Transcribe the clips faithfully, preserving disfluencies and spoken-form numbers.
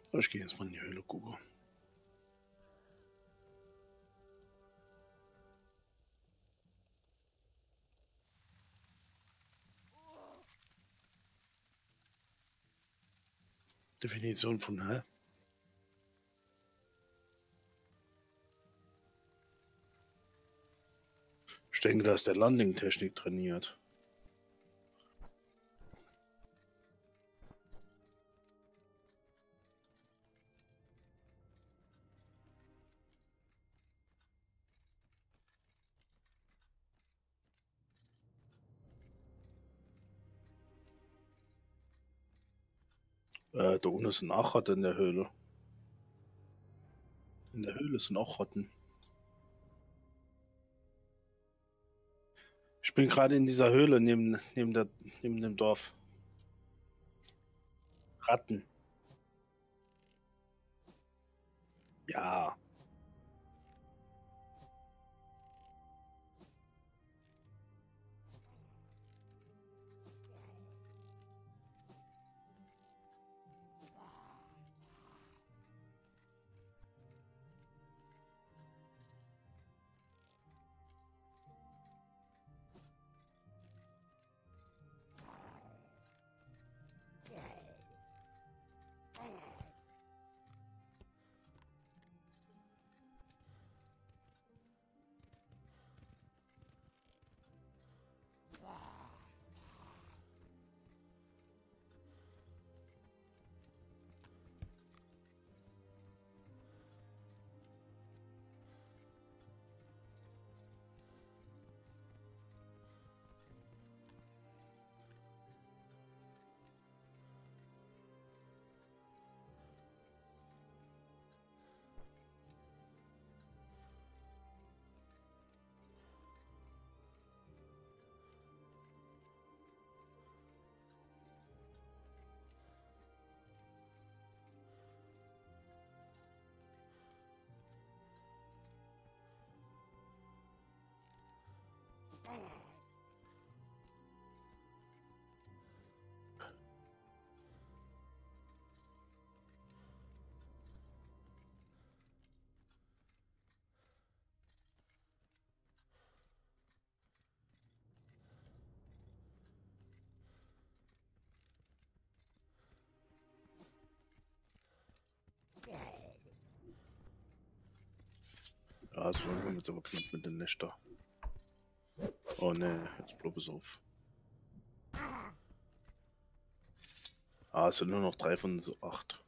Ich gehe jetzt mal in die Höhle gucken. Definition von hä? Ich denke, da ist der Landing-Technik trainiert. Äh, da unten sind auch Ratten in der Höhle. In der Höhle sind auch Ratten. Ich bin gerade in dieser Höhle neben, neben, der, neben dem Dorf. Ratten. Ja. Ja, so langsam jetzt aber knapp mit den Nächten. Oh ne, jetzt bloß es auf. Ah, es sind nur noch drei von so acht.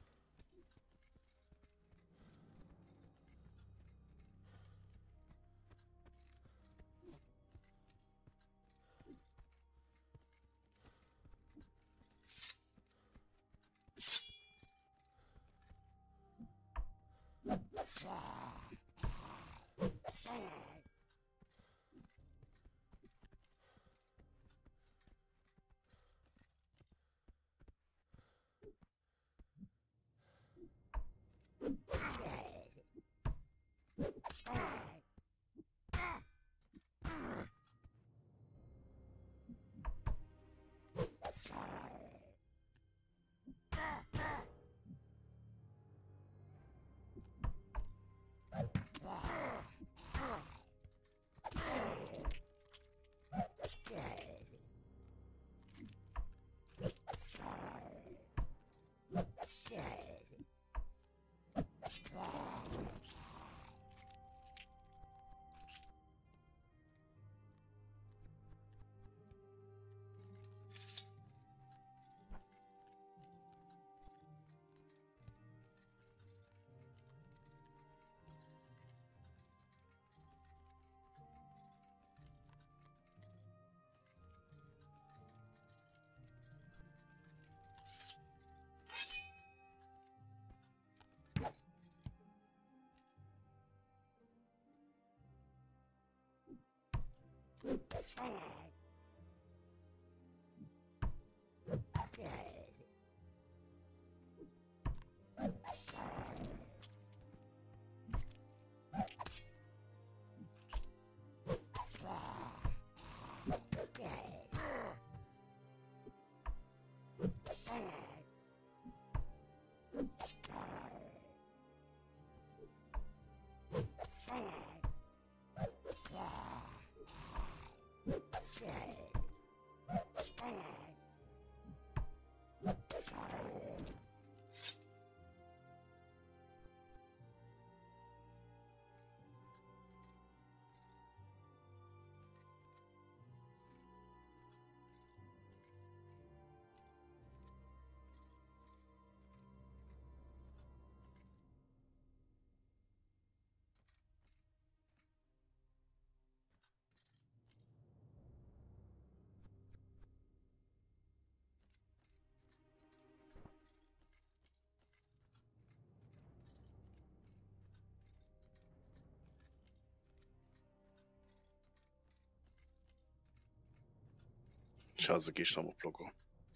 Ich hasse G-Stammer-Blocker.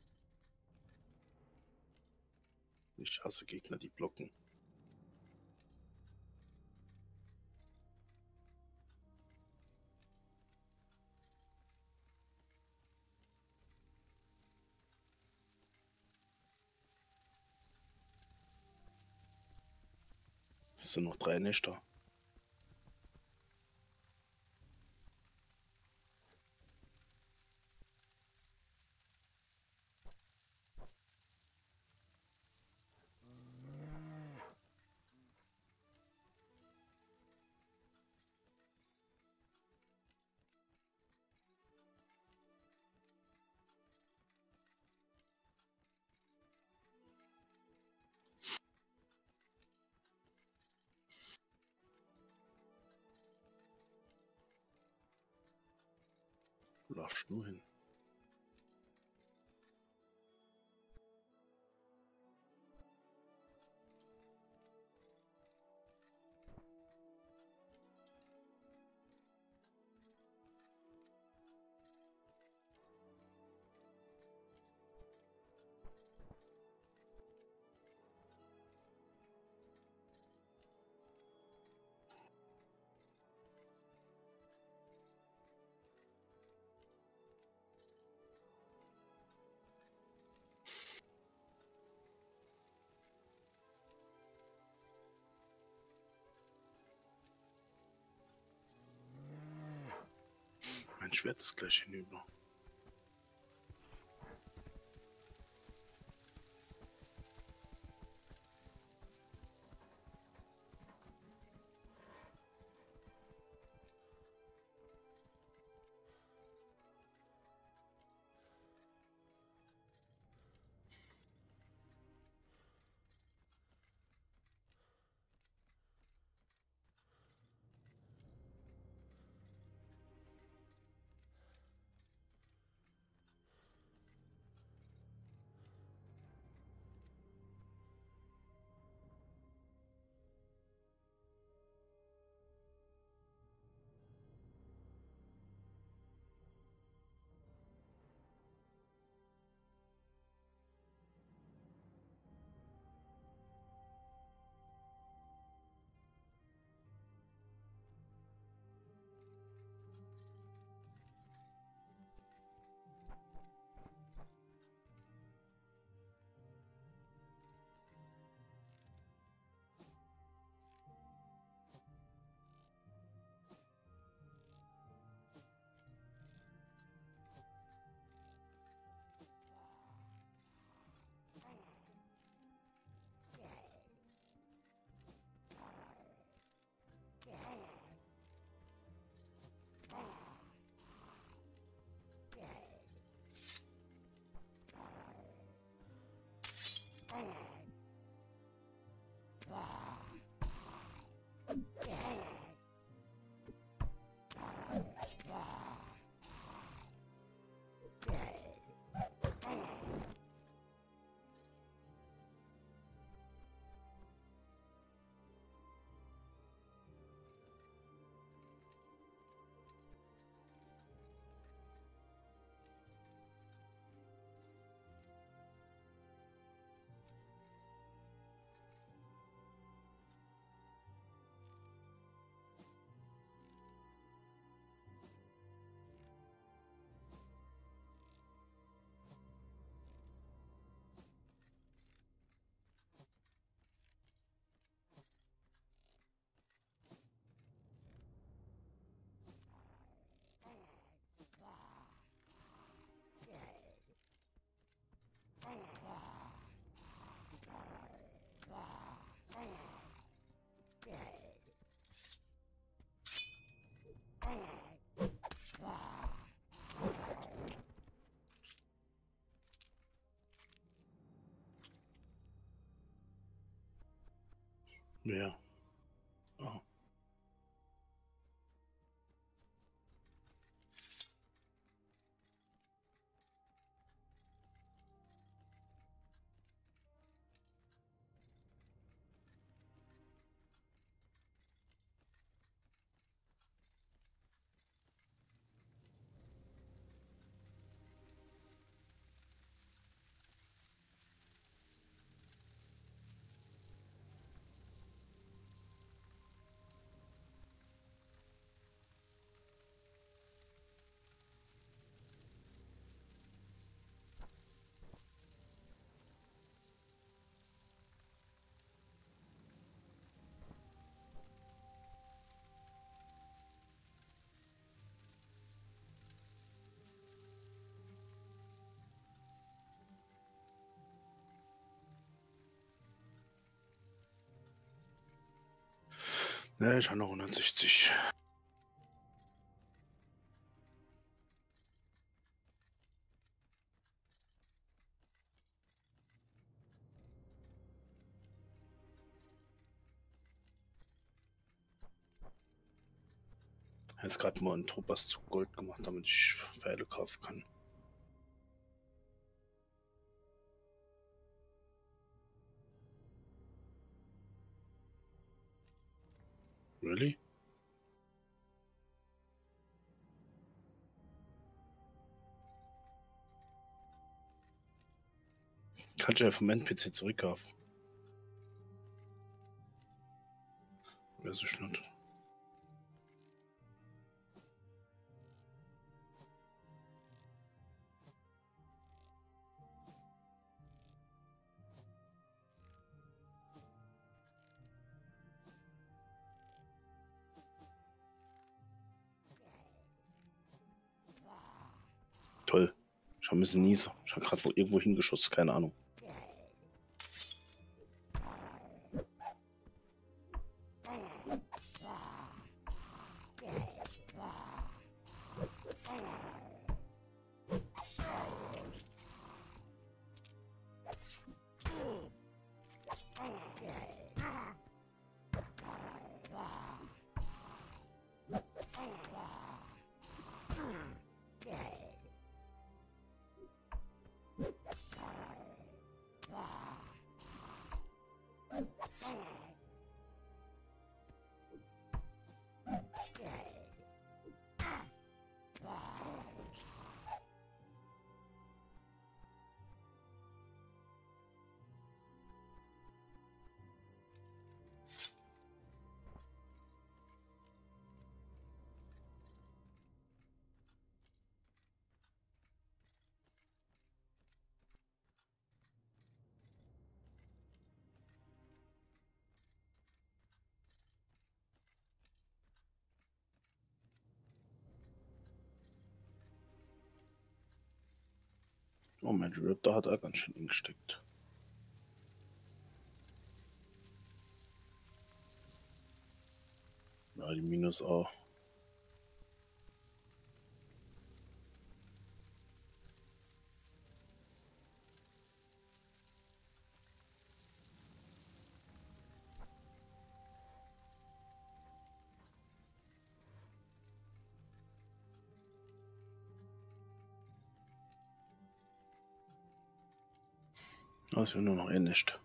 Ich hasse Gegner, die blocken. Es sind noch drei Nächte. Wo laufst du hin? Mein Schwert ist gleich hinüber. Wer? Ah. Ne, ich habe noch hundertsechzig. Jetzt gerade mal einen Truppers zu Gold gemacht, damit ich Pferde kaufen kann. Really? Kannst du ja vom N P C zurückkaufen. Weiß ich nicht. Toll. Ich habe ein bisschen Niese. Ich habe gerade irgendwo hingeschossen, keine Ahnung. Oh, mein Rip, da hat er ganz schön hingesteckt. Ja, die Minus auch. Das ist ja nur noch eh nicht.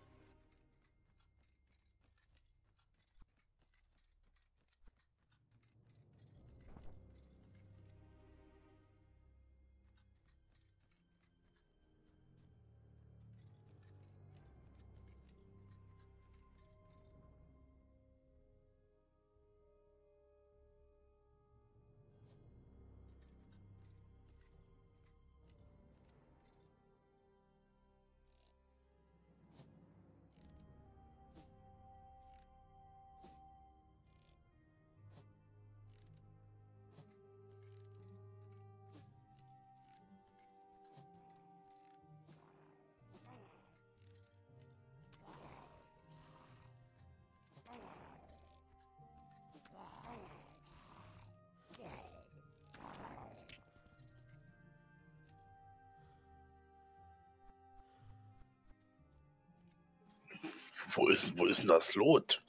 Wo ist, wo ist denn das Lot?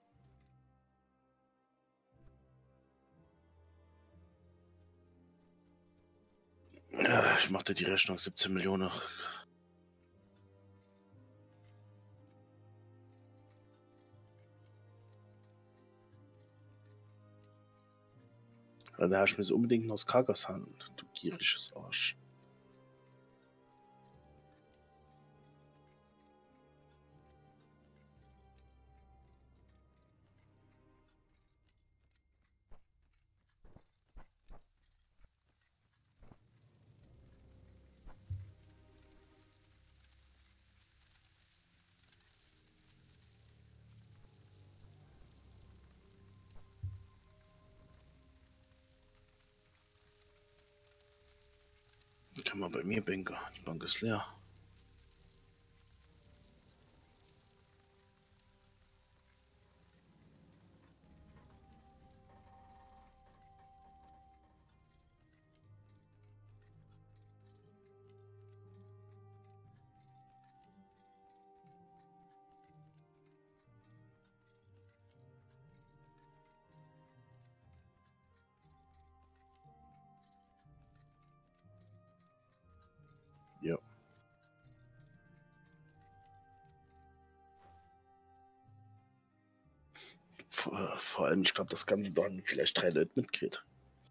Ja, ich machte die Rechnung siebzehn Millionen. Ja, da hast du mir so unbedingt noch aus Kargashan, du gieriges Arsch. Kann man bei mir Banker. Die Bank ist leer. vor, vor allem, ich glaube, das Ganze dann vielleicht drei Leute mitkriegt.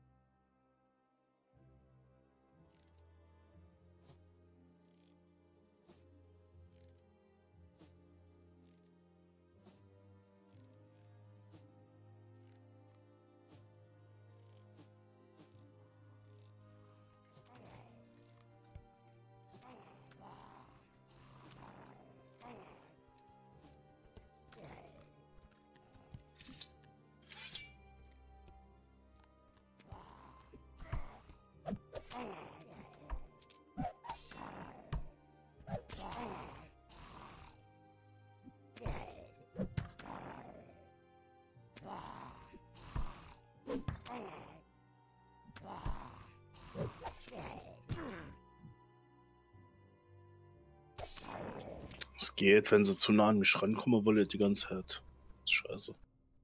Es geht, wenn sie zu nah an mich rankommen wollen, die ganze Zeit. Das ist scheiße.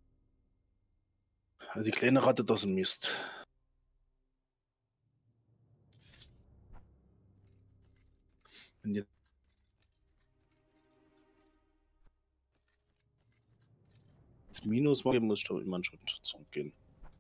Die kleine Ratte, das ist ein Mist. Wenn die jetzt Minus machen, muss ich doch immer einen Schritt zurückgehen.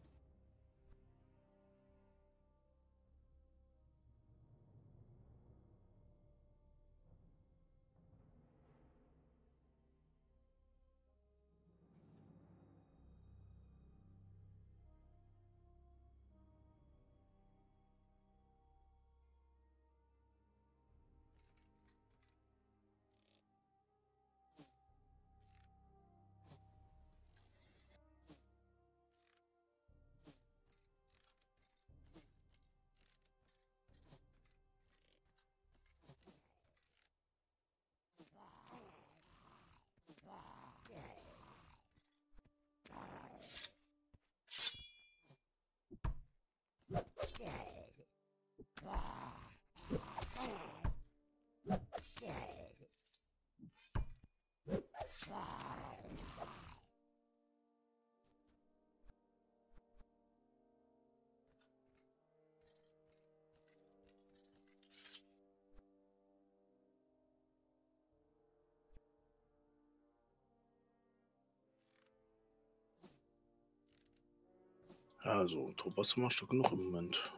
Also, Thomas machst du genug im Moment.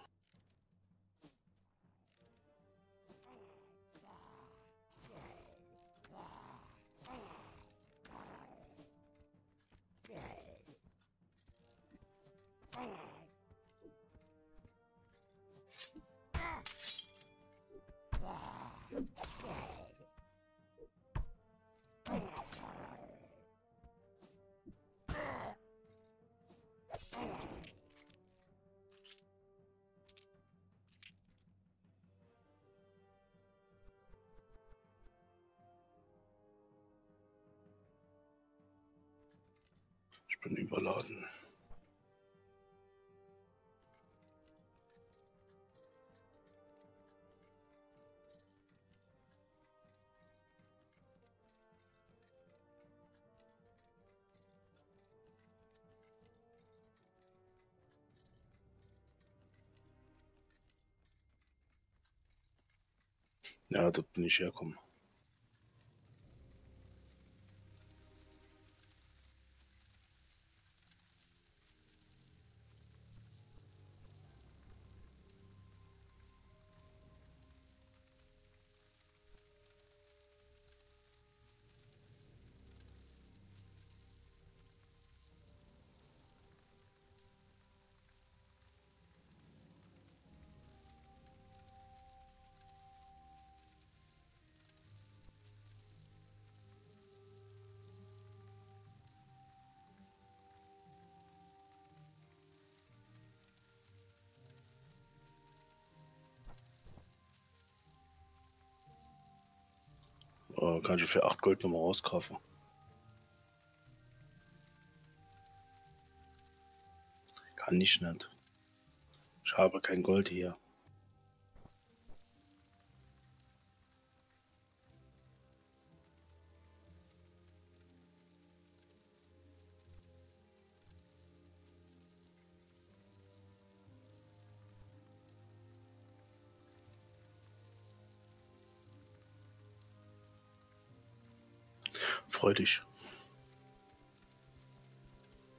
Ich bin überladen. Ja, dort bin ich herkommen. Äh, kann ich für acht Gold nochmal rauskaufen. Kann ich nicht. Ich habe kein Gold hier. Freu dich.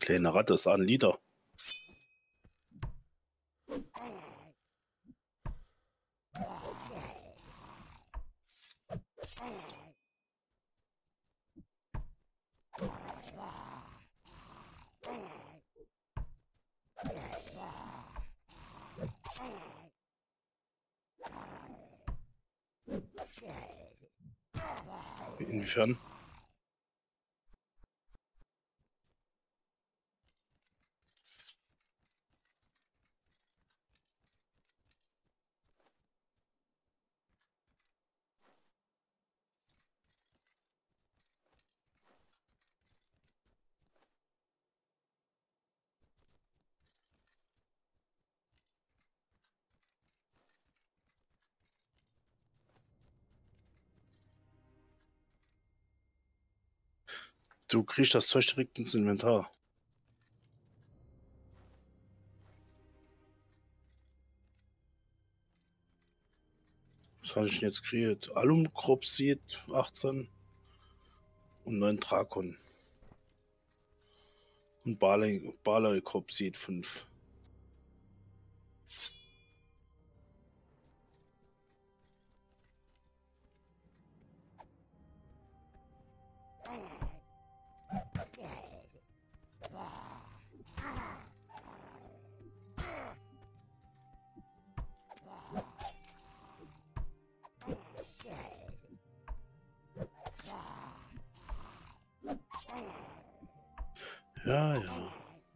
Kleine Ratte ist ein Liter. Inwiefern? Du kriegst das Zeug direkt ins Inventar. Was habe ich denn jetzt kreiert? Alumcropseed achtzehn und neun Drakon. Und Barley, Barley Cropseed fünf. Ja, ja.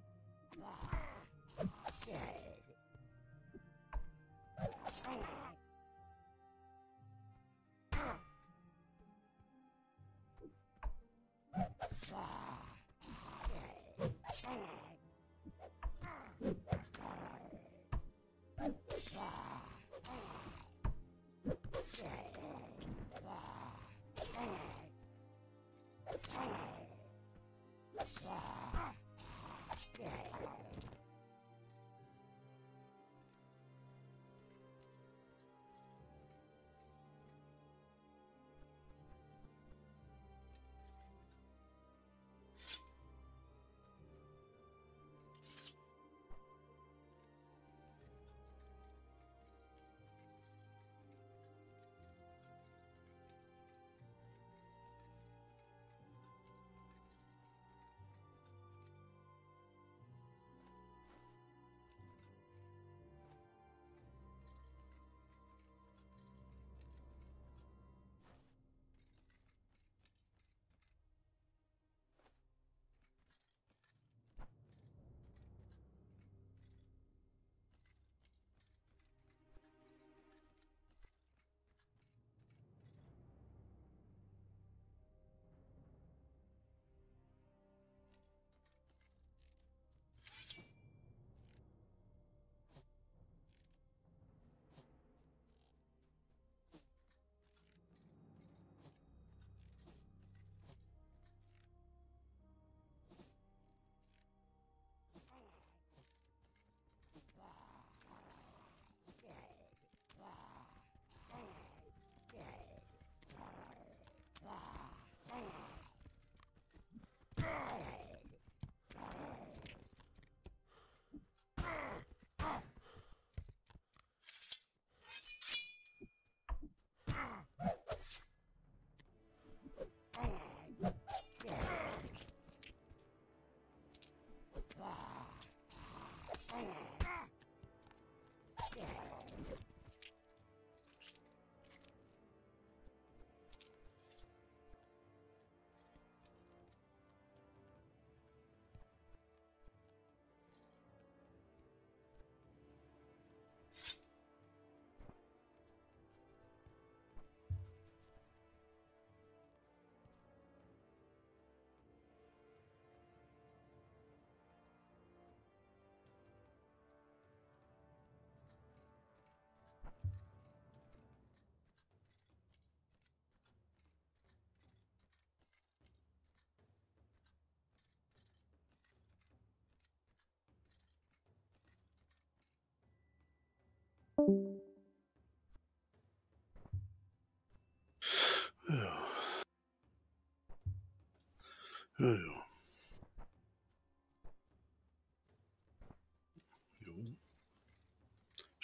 Ja. Ja, ja.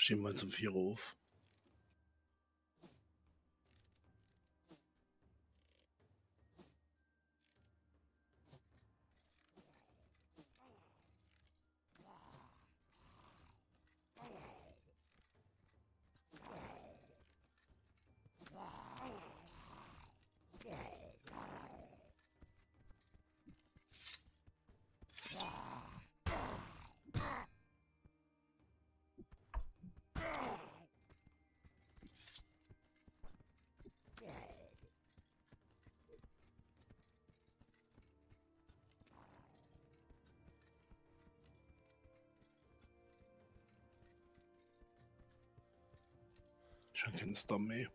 Stehen wir zum Vierer auf. Schon kein Star mehr.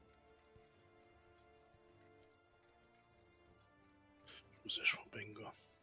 Ich muss erst mal Benga.